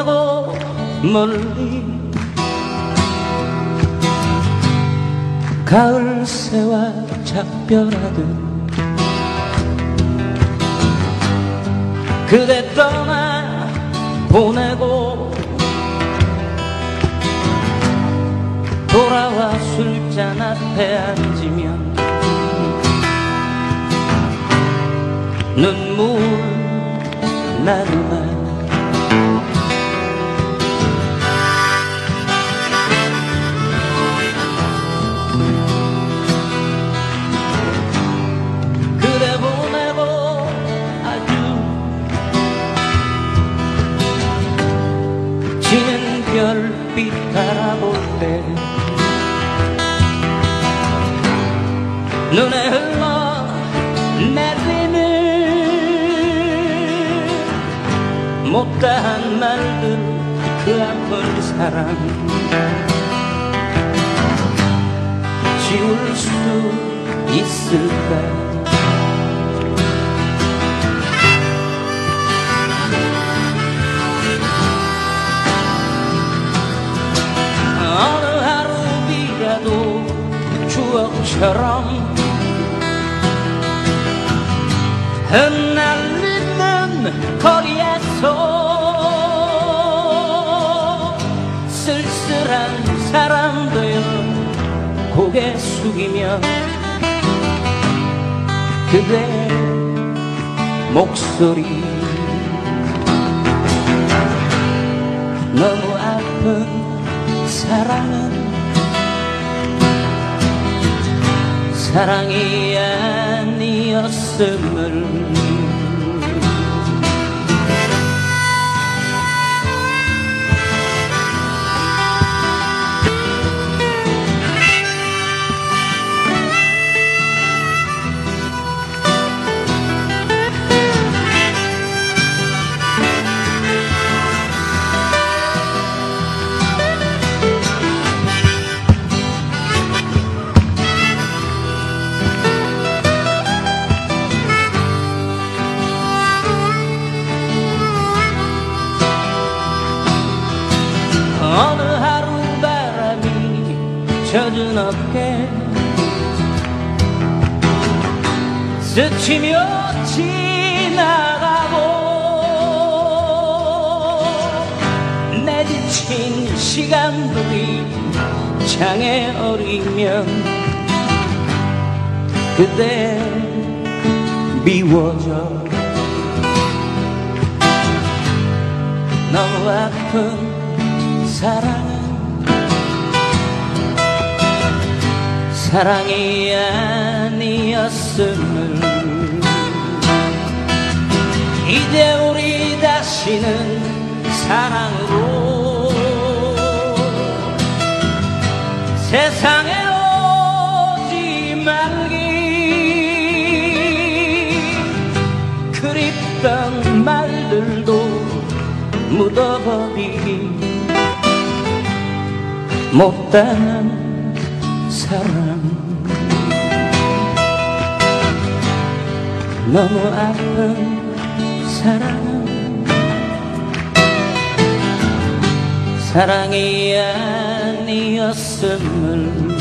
보내고 멀리 가을 새와 작별하듯 그대 떠나 보내고 돌아와 술잔 앞에 앉으면 눈물 나누나 그대 보내고 아주 지는 별빛 바라볼 때 눈에 흘러 내리는 못다한 말들 그 아픈 사랑 지울 수 있을까 어느 하루 비라도 추억처럼 흩날리는 거리에서 쓸쓸한 사람 되어 고개 숙이며 그대 목소리 너무 아픈 사랑은 사랑이 아니었음을 어느 하루 바람이 젖은 어깨 스치며 지나가고 내 지친 시간들이 창에 어리면 그대 미워져 너무 아픈 사랑은 사랑이 아니었음을 이제 우리 다시는 사랑으로 세상에 오지 말기 그립던 말들도 묻어버리기 못다한 사랑 너무 아픈 사랑 사랑이 아니었음을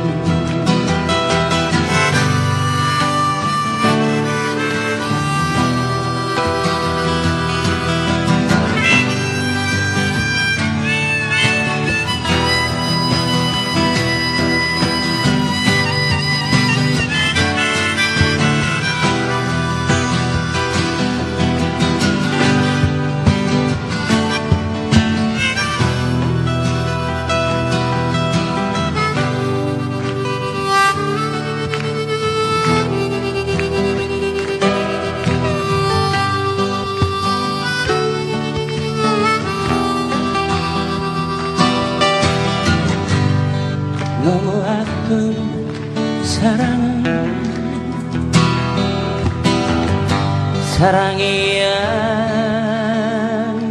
너무 아픈 사랑은 사랑이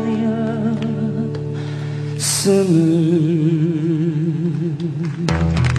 아니었음을